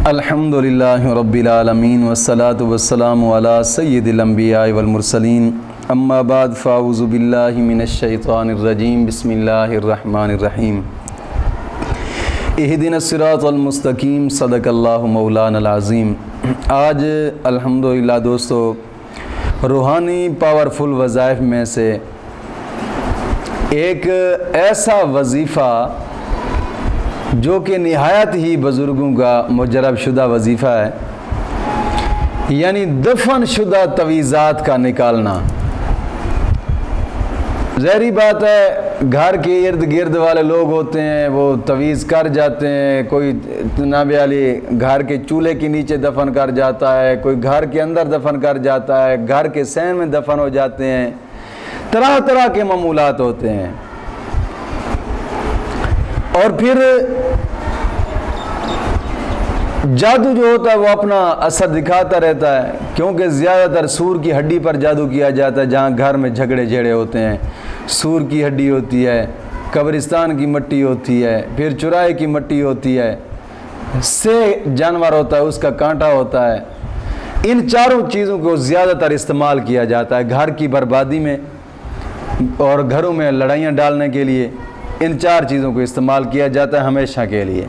الحمدللہ رب العالمین والصلاة والسلام علی سید الانبیاء والمرسلین اما بعد فاعوذ باللہ من الشیطان الرجیم بسم اللہ الرحمن الرحیم اہدنا الصراط المستقیم صدق اللہ مولانا العظیم۔ آج الحمدللہ دوستو روحانی پاورفل وظائف میں سے ایک ایسا وظیفہ جو کہ نہایت ہی بزرگوں کا مجرب شدہ وظیفہ ہے، یعنی دفن شدہ تویزات کا نکالنا۔ ظاہری بات ہے گھر کے ارد گرد والے لوگ ہوتے ہیں وہ تویز کر جاتے ہیں، کوئی جناب علی گھر کے چولہے کے نیچے دفن کر جاتا ہے، کوئی گھر کے اندر دفن کر جاتا ہے، گھر کے صحن میں دفن ہو جاتے ہیں، طرح طرح کے معمولات ہوتے ہیں۔ اور پھر جادو جو ہوتا ہے وہ اپنا اثر دکھاتا رہتا ہے، کیونکہ زیادہ تر سور کی ہڈی پر جادو کیا جاتا ہے۔ جہاں گھر میں جھگڑے جھیڑے ہوتے ہیں، سور کی ہڈی ہوتی ہے، قبرستان کی مٹی ہوتی ہے، پھر چوراہے کی مٹی ہوتی ہے، سے جانور ہوتا ہے اس کا کانٹا ہوتا ہے۔ ان چاروں چیزوں کو زیادہ تر استعمال کیا جاتا ہے گھر کی بربادی میں اور گھروں میں لڑائیاں ڈالنے کے لیے۔ ان چار چیزوں کو استعمال کیا جاتا ہے ہمیشہ کے لیے۔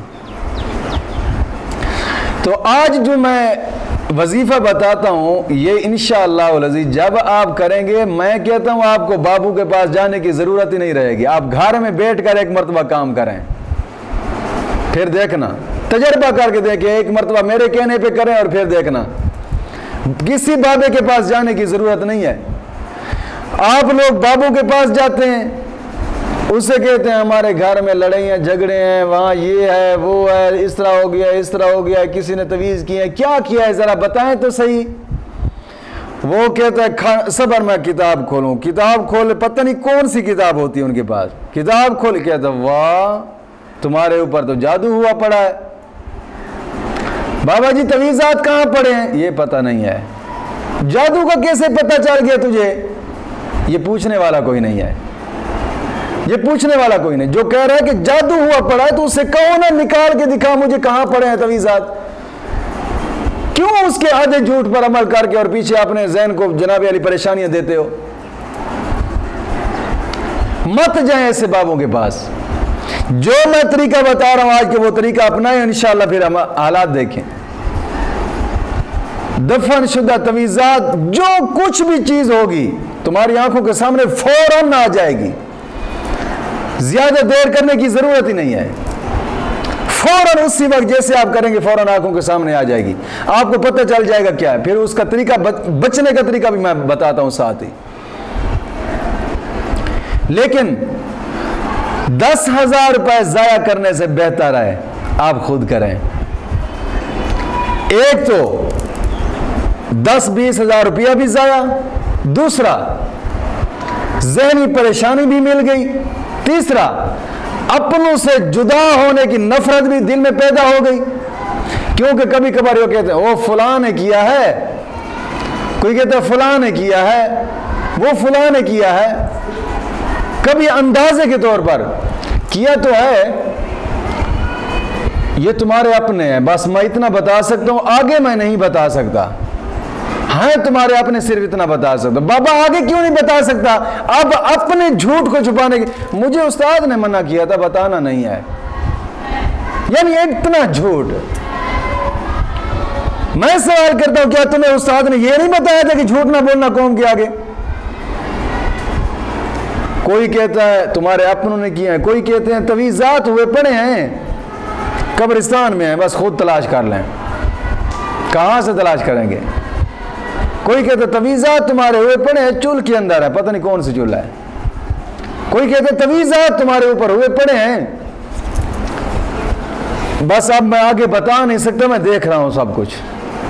تو آج جو میں وظیفہ بتاتا ہوں یہ انشاءاللہ العزیز جب آپ کریں گے، میں کہتا ہوں آپ کو بابو کے پاس جانے کی ضرورت ہی نہیں رہے گی۔ آپ گھر میں بیٹھ کر ایک مرتبہ کام کریں، پھر دیکھنا، تجربہ کر کے دیکھیں، ایک مرتبہ میرے کہنے پہ کریں اور پھر دیکھنا، کسی بابے کے پاس جانے کی ضرورت نہیں ہے۔ آپ لوگ بابو کے پاس جاتے ہیں، اسے کہتے ہیں ہمارے گھر میں لڑائیاں جھگڑے ہیں، وہاں یہ ہے وہ ہے، اس طرح ہو گیا اس طرح ہو گیا، کسی نے تویز کی ہے، کیا کیا ہے ذرا بتائیں تو صحیح۔ وہ کہتا ہے صبر میں کتاب کھولوں، کتاب کھول، پتہ نہیں کون سی کتاب ہوتی ہے ان کے پاس، کتاب کھول، کہتا ہے واہ تمہارے اوپر تو جادو ہوا پڑا ہے۔ بابا جی تویزات کہاں پڑے ہیں؟ یہ پتہ نہیں ہے۔ جادو کا کیسے پتہ چل گیا تجھے؟ یہ پوچھنے والا کوئی نہیں ہے، یہ پوچھنے والا کوئی نہیں۔ جو کہہ رہا ہے کہ جادو ہوا پڑا ہے تو اسے کہو نا نکال کے دکھا مجھے کہاں پڑے ہیں تویزات۔ کیوں اس کے آدھے جھوٹ پر عمل کر کے اور پیچھے اپنے ذہن کو جناب علی پریشانیاں دیتے ہو؟ مت جائیں ایسے بابوں کے پاس۔ جو میں طریقہ بتا رہا ہوں آج کے وہ طریقہ اپنائیں، انشاءاللہ پھر ہم حالات دیکھیں۔ دفن شدہ تویزات جو کچھ بھی چیز ہوگی تمہاری آنکھوں کے سامنے فوراً آ جائے گی، زیادہ دیر کرنے کی ضرورت ہی نہیں ہے، فوراً اسی وقت جیسے آپ کریں گے فوراً آنکھوں کے سامنے آ جائے گی، آپ کو پتہ چل جائے گا کیا ہے۔ پھر اس کا طریقہ بچنے کا طریقہ بھی میں بتاتا ہوں ساتھ ہی۔ لیکن 10,000 روپے ضائع کرنے سے بہتر ہے آپ خود کریں۔ ایک تو 10-20 ہزار روپیہ بھی ضائع، دوسرا ذہنی پریشانی بھی مل گئی، تیسرا اپنوں سے جدا ہونے کی نفرت بھی دل میں پیدا ہو گئی۔ کیونکہ کبھی کبھار یہ کہتے ہیں وہ فلاں نے کیا ہے، کوئی کہتا ہے فلاں نے کیا ہے، وہ فلاں نے کیا ہے، کبھی اندازے کے طور پر کیا تو ہے، یہ تمہارے اپنے ہیں، بس میں اتنا بتا سکتا ہوں، آگے میں نہیں بتا سکتا۔ ہاں تمہارے اپنے صرف اتنا بتا سکتا، بابا آگے کیوں نہیں بتا سکتا؟ اب اپنے جھوٹ کو چھپانے کی، مجھے استاد نے منع کیا تھا بتانا نہیں ہے، یعنی اتنا جھوٹ۔ میں سوال کرتا ہوں کیا تمہیں استاد نے یہ نہیں بتایا تھا کہ جھوٹ نہ بولنا قوم کے آگے؟ کوئی کہتا ہے تمہارے اپنوں نے کیا ہے، کوئی کہتے ہیں تویزات ہوئے پڑے ہیں قبرستان میں ہیں، بس خود تلاش کر لیں۔ کہاں سے تلاش کریں گے؟ کوئی کہتا ہے تویزات تمہارے ہوئے پڑے ہیں چول کے اندر ہے، پتہ نہیں کون سی چول ہے۔ کوئی کہتا ہے تویزات تمہارے اوپر ہوئے پڑے ہیں، بس اب میں آگے بتا نہیں سکتا، میں دیکھ رہا ہوں سب کچھ۔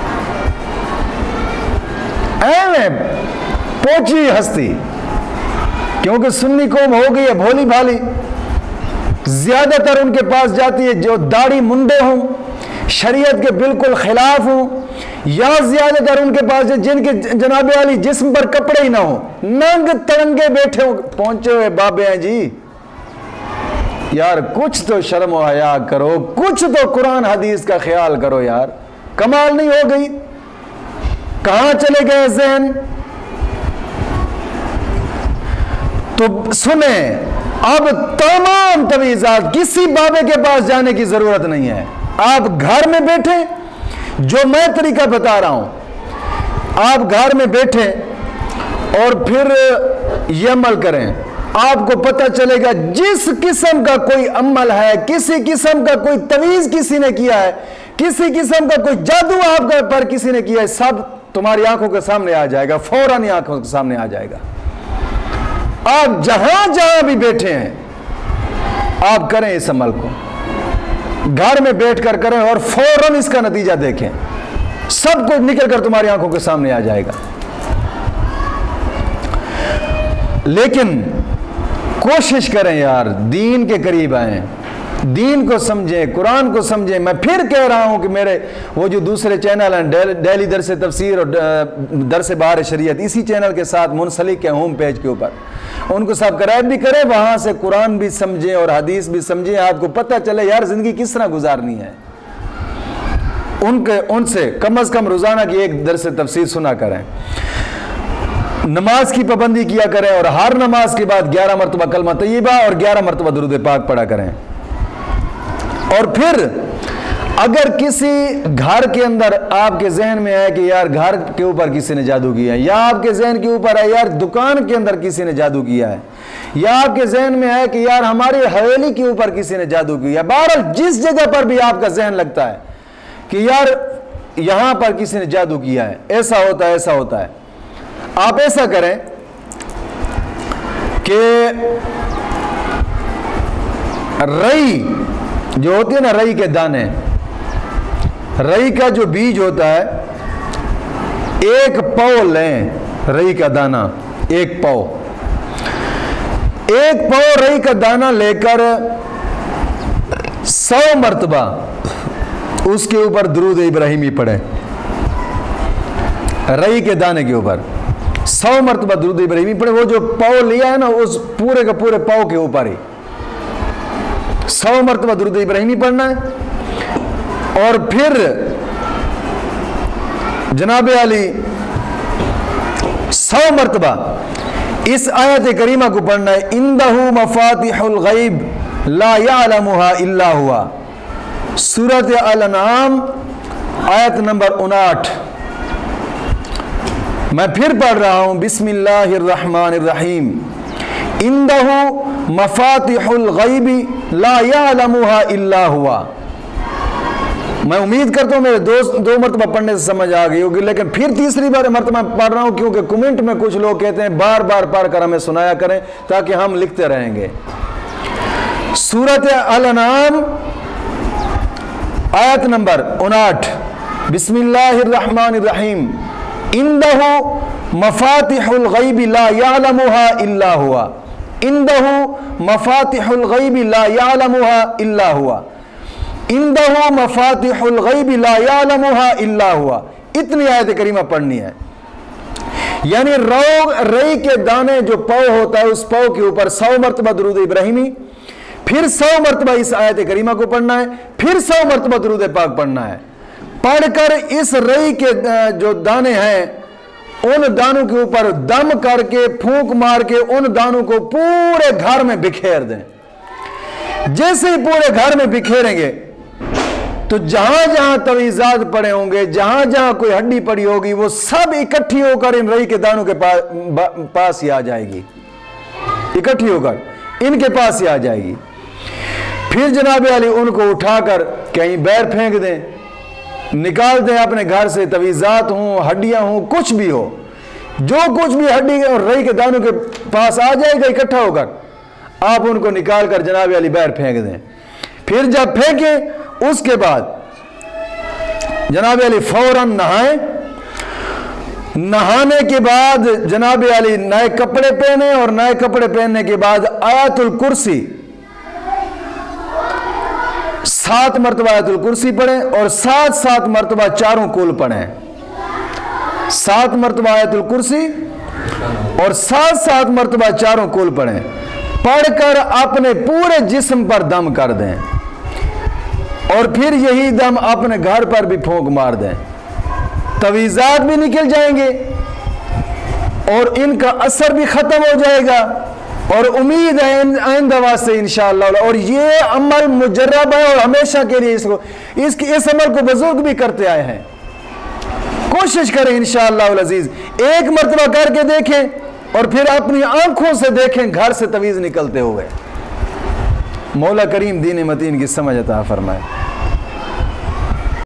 پوچھی ہستی، کیونکہ سنی قوم ہو گئی ہے بھولی بھالی، زیادہ تر ان کے پاس جاتی ہے جو داڑھی منڈے ہوں، شریعت کے بالکل خلاف ہوں، یا زیادہ تر ان کے پاس جن کے جناب علی جسم پر کپڑے ہی نہ ہوں، ننگ ترنگے بیٹھے ہوں، پہنچے ہوئے بابے ہیں جی۔ यार कुछ तो शर्म व हया करो, कुछ तो कुरान हदीस का ख्याल करो यार। कमाल नहीं हो गई? कहां चले गए ज़हन? तो सुने, अब तमाम तवीज़ात, किसी बाबे के पास जाने की जरूरत नहीं है। आप घर में बैठे, जो मैं तरीका बता रहा हूं, आप घर में बैठे और फिर ये अमल करें, आपको पता चलेगा जिस किस्म का कोई अमल है, किसी किस्म का कोई तवीज़ किसी ने किया है, किसी किस्म का कोई जादू आपके पर किसी ने किया है, सब तुम्हारी आंखों के सामने आ जाएगा, फौरन ही आंखों के सामने आ जाएगा। आप जहां जहां भी बैठे हैं आप करें इस अमल को, घर में बैठकर करें और फौरन इसका नतीजा देखें, सब कुछ निकल कर तुम्हारी आंखों के सामने आ जाएगा। लेकिन कोशिश करें यार, दीन के करीब आएं, दीन को समझें, कुरान को समझें। मैं फिर कह रहा हूं कि मेरे वो जो दूसरे चैनल हैं, डेली दरस तफसीर और दरस बाहर शरीयत, इसी चैनल के साथ मुनसलिक है होम पेज के ऊपर, उनको सब्सक्राइब भी करें, वहां से कुरान भी समझें और हदीस भी समझें, आपको पता चले यार जिंदगी किस तरह गुजारनी है। उनसे कम से कम रोजाना की एक दरस तफसीर सुना करें, नमाज की पाबंदी किया करें और हर नमाज के बाद 11 मरतबा कलमा तय्यबा और 11 मरतबा दुरूद पाक पढ़ा करें। और फिर अगर किसी घर के अंदर आपके जहन में है कि यार घर के ऊपर किसी ने जादू किया है, या आपके जहन के ऊपर है यार दुकान के अंदर किसी ने जादू किया है, या आपके जहन में है कि यार हमारी हवेली के ऊपर किसी ने जादू किया है, बहरहाल जिस जगह पर भी आपका जहन लगता है कि यार यहां पर किसी ने जादू किया है, ऐसा होता है, ऐसा होता है, आप ऐसा करें कि रई जो होती है ना, रई के दाने, रई का जो बीज होता है, एक पाव लें रई का दाना, एक पाव रई का दाना लेकर 100 मरतबा उसके ऊपर दुरूद इब्राहिमी पढ़े। रई के दाने के ऊपर 100 मरतबा दुरूद इब्राहिमी पढ़े। वो जो पाव लिया है ना, उस पूरे के पूरे पाव के ऊपर ही 100 मरतबा दुरूद इब्राहिमी पढ़ना है। और फिर जनाब अली 100 मरतबा इस आयत करीमा को पढ़ना है, इंदहु मफातिहुल गैब ला यअलमुहा इल्ला हुआ, सूरत अल-अनआम आयत नंबर 59। मैं फिर पढ़ रहा हूं, बिस्मिल्लाहिर्रहमानिर्रहीम, इंदहु मफातिहुल गैबी ला यअलमुहा इल्ला हुआ। मैं उम्मीद करता हूं मेरे दो मरतबा पढ़ने से समझ आ गई होगी, लेकिन फिर तीसरी बार मरतबा पढ़ रहा हूं क्योंकि कमेंट में कुछ लोग कहते हैं बार बार पढ़ कर हमें सुनाया करें ताकि हम लिखते रहेंगे। सूरत अल-अनआम आयत नंबर 59, बिस्मिल्लाहिर्रहमानिर्रहीम, इंदहु मफातिहुल गैबी ला यअलमुहा इल्ला हुआ, इंदहु मफातिहुल गैबी ला यअलमुहा इल्ला हुआ, इंदहु मफातिहुल गैबी ला यअलमुहा इल्ला हुआ। इतनी आयत करीमा पढ़नी है। यानी रई के दाने जो पाव होता है, उस पाव के ऊपर 100 मरतबा दुरूद इब्राहिमी, फिर 100 मरतबा इस आयत करीमा को पढ़ना है, फिर 100 मरतबा दुरूद पाक पढ़ना है। पढ़कर इस रई के जो दाने हैं, उन दानों के ऊपर दम करके, फूंक मार के उन दानों को पूरे घर में बिखेर दें। जैसे ही पूरे घर में बिखेरेंगे तो जहां जहां तवीज़ात पड़े होंगे, जहां जहां कोई हड्डी पड़ी होगी, वो सब इकट्ठी होकर इन रई के दानों के पास ही आ जाएगी, इकट्ठी होकर इनके पास ही आ जाएगी। फिर जनाब अली उनको उठाकर कहीं बैर फेंक दें, निकाल दें अपने घर से, तवीज़ात हों, हड्डियां हों, कुछ भी हो, जो कुछ भी हड्डी और रई के दानों के पास आ जाएगा इकट्ठा होकर, आप उनको निकाल कर जनाब अली बैर फेंक दें। फिर जब फेंके उसके बाद जनाब अली फौरन नहाएं। नहाने के बाद जनाब अली नए कपड़े पहने और नए कपड़े पहनने के बाद आयतुल कुर्सी 7 मरतबा आयतुल कुर्सी पढ़ें और 7 मरतबा चारों कुल पढ़ें। 7 मरतबा आयतुल कुर्सी और 7 मरतबा चारों कुल पढ़ें। پڑھ کر اپنے پورے جسم پر دم کر دیں اور پھر یہی دم اپنے گھر پر بھی پھونک مار دیں، تویزات بھی نکل جائیں گے اور ان کا اثر بھی ختم ہو جائے گا، اور امید ہے آئندہ واسطے انشاءاللہ۔ اور یہ عمل مجرب ہے اور ہمیشہ کے لیے اس عمل کو بزرگ بھی کرتے آئے ہیں۔ کوشش کریں انشاءاللہ العزیز، ایک مرتبہ کر کے دیکھیں اور پھر اپنی آنکھوں سے دیکھیں گھر سے تویز نکلتے ہوئے۔ مولا کریم دین متین کی سمجھ عطا فرمائے۔